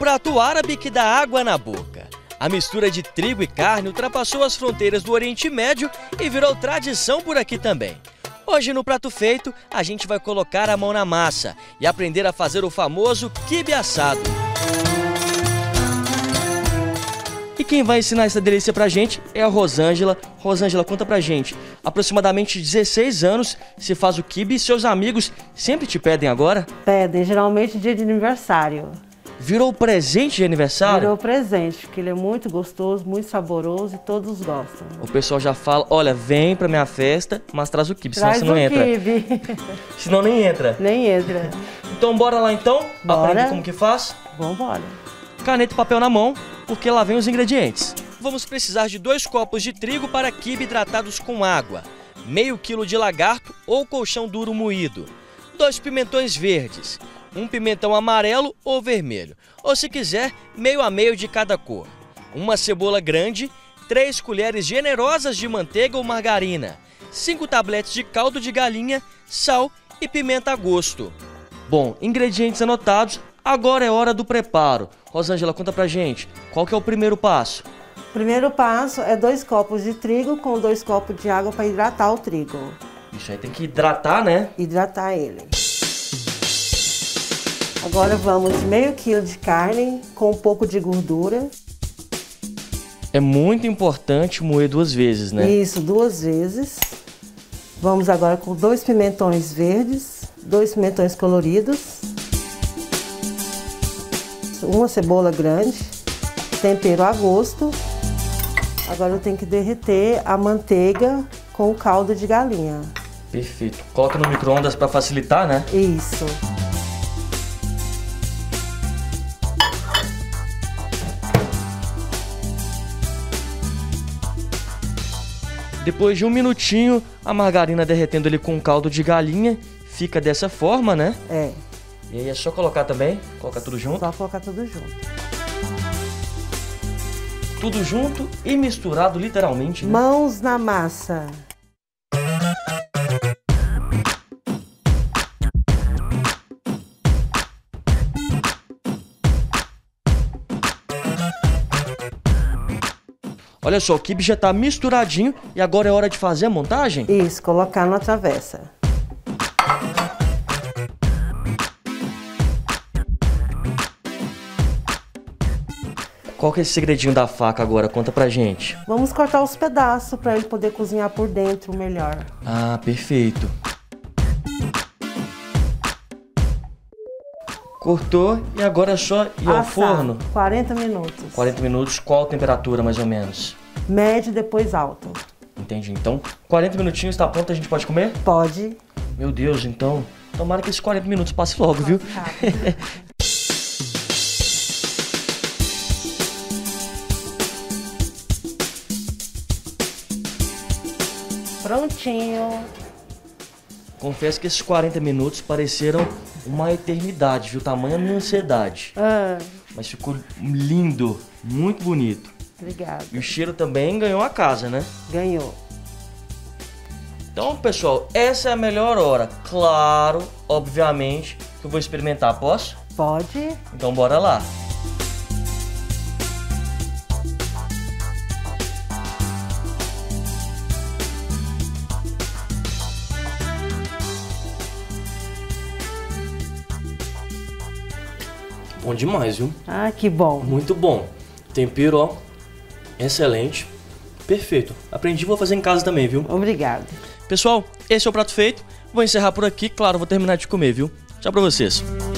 prato árabe que dá água na boca. A mistura de trigo e carne ultrapassou as fronteiras do Oriente Médio e virou tradição por aqui também. Hoje no Prato Feito, a gente vai colocar a mão na massa e aprender a fazer o famoso quibe assado. E quem vai ensinar essa delícia pra gente é a Rosângela. Rosângela, conta pra gente, aproximadamente 16 anos se faz o quibe e seus amigos sempre te pedem agora? Pedem, geralmente dia de aniversário. Virou presente de aniversário? Virou presente, porque ele é muito gostoso, muito saboroso e todos gostam. O pessoal já fala, olha, vem pra minha festa, mas traz o quibe, senão você não entra. Traz o quibe. Senão nem entra. Nem entra. Então bora lá então? Bora. Aprender como que faz? Vambora. Caneta e papel na mão, porque lá vem os ingredientes. Vamos precisar de 2 copos de trigo para quibe hidratados com água, meio quilo de lagarto ou colchão duro moído, 2 pimentões verdes, 1 pimentão amarelo ou vermelho, ou se quiser, meio a meio de cada cor, 1 cebola grande, 3 colheres generosas de manteiga ou margarina, 5 tabletes de caldo de galinha, sal e pimenta a gosto. Bom, ingredientes anotados, agora é hora do preparo. Rosângela, conta pra gente, qual que é o primeiro passo? O primeiro passo é 2 copos de trigo com 2 copos de água para hidratar o trigo. Isso aí tem que hidratar, né? Hidratar ele. Agora vamos meio quilo de carne com um pouco de gordura. É muito importante moer 2 vezes, né? Isso, 2 vezes. Vamos agora com 2 pimentões verdes, 2 pimentões coloridos, 1 cebola grande, tempero a gosto. Agora eu tenho que derreter a manteiga com o caldo de galinha. Perfeito. Coloca no micro-ondas para facilitar, né? Isso. Depois de 1 minutinho, a margarina derretendo ali com o caldo de galinha, fica dessa forma, né? É. E aí é só colocar também? Colocar tudo junto? Só colocar tudo junto. Tudo junto e misturado literalmente, né? Mãos na massa. Olha só, o quibe já tá misturadinho e agora é hora de fazer a montagem? Isso, colocar na travessa. Qual que é esse segredinho da faca agora? Conta pra gente. Vamos cortar os pedaços para ele poder cozinhar por dentro melhor. Ah, perfeito. Cortou e agora é só ir ao forno? 40 minutos. 40 minutos, qual temperatura mais ou menos? Médio, depois alto. Entendi. Então, 40 minutinhos, tá pronto, a gente pode comer? Pode. Meu Deus, então, tomara que esses 40 minutos passe logo, viu? Prontinho. Confesso que esses 40 minutos pareceram uma eternidade, viu? Tamanha a minha ansiedade. Mas ficou lindo, muito bonito. Obrigada. E o cheiro também ganhou a casa, né? Ganhou. Então, pessoal, essa é a melhor hora. Claro, obviamente, que eu vou experimentar. Posso? Pode. Então, bora lá. Bom demais, viu? Ah, que bom. Muito bom. Tempero, ó, excelente. Perfeito. Aprendi, vou fazer em casa também, viu? Obrigada. Pessoal, esse é o Prato Feito. Vou encerrar por aqui. Claro, vou terminar de comer, viu? Tchau pra vocês.